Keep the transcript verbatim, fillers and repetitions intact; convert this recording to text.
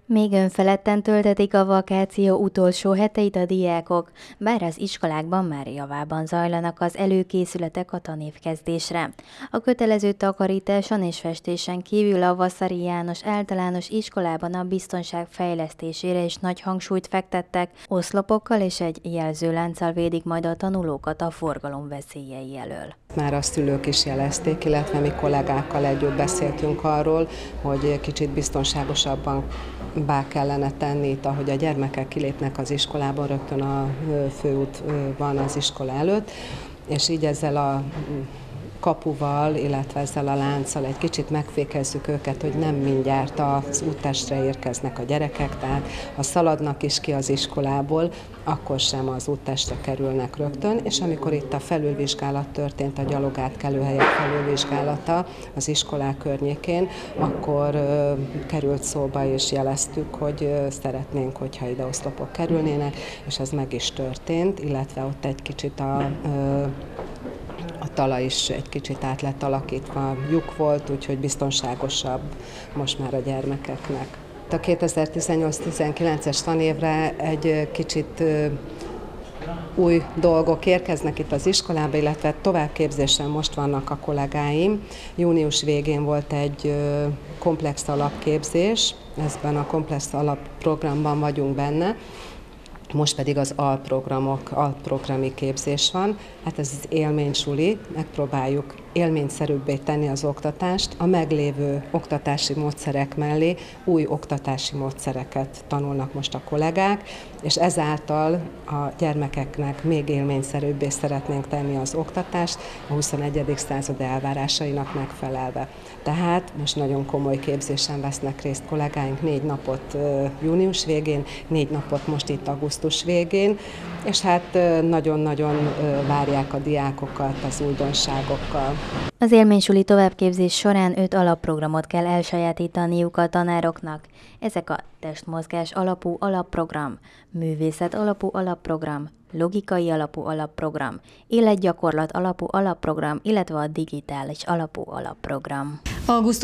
Még önfeledten töltetik a vakáció utolsó heteit a diákok, bár az iskolákban már javában zajlanak az előkészületek a tanévkezdésre. A kötelező takarításon és festésen kívül a Vaszary János Általános Iskolában a biztonság fejlesztésére is nagy hangsúlyt fektettek, oszlopokkal és egy jelzőlánccal védik majd a tanulókat a forgalom veszélyei elől. Már a szülők is jelezték, illetve mi kollégákkal együtt beszéltünk arról, hogy kicsit biztonságosabban bá kellene tenni itt, ahogy a gyermekek kilépnek az iskolában, rögtön a főút van az iskola előtt, és így ezzel a kapuval, illetve ezzel a lánccal egy kicsit megfékezzük őket, hogy nem mindjárt az úttestre érkeznek a gyerekek, tehát ha szaladnak is ki az iskolából, akkor sem az úttestre kerülnek rögtön, és amikor itt a felülvizsgálat történt, a gyalogátkelőhelyek felülvizsgálata az iskolák környékén, akkor ö, került szóba és jeleztük, hogy ö, szeretnénk, hogyha ide oszlopok kerülnének, és ez meg is történt, illetve ott egy kicsit a ö, A talaj is egy kicsit át lett alakítva, lyuk volt, úgyhogy biztonságosabb most már a gyermekeknek. A kétezer-tizennyolc-tizenkilences tanévre egy kicsit új dolgok érkeznek itt az iskolába, illetve továbbképzésen most vannak a kollégáim. Június végén volt egy komplex alapképzés, ezben a komplex alapprogramban vagyunk benne. Most pedig az alprogramok, alprogrami képzés van. Hát ez az élménysuli, megpróbáljuk élményszerűbbé tenni az oktatást, a meglévő oktatási módszerek mellé új oktatási módszereket tanulnak most a kollégák, és ezáltal a gyermekeknek még élményszerűbbé szeretnénk tenni az oktatást, a huszonegyedik század elvárásainak megfelelve. Tehát most nagyon komoly képzésen vesznek részt kollégáink, négy napot június végén, négy napot most itt augusztus végén, és hát nagyon-nagyon várják a diákokat az újdonságokkal. Az élménysuli továbbképzés során öt alapprogramot kell elsajátítaniuk a tanároknak. Ezek a testmozgás alapú alapprogram, művészet alapú alapprogram, logikai alapú alapprogram, életgyakorlat alapú alapprogram, illetve a digitális alapú alapprogram. Augusztus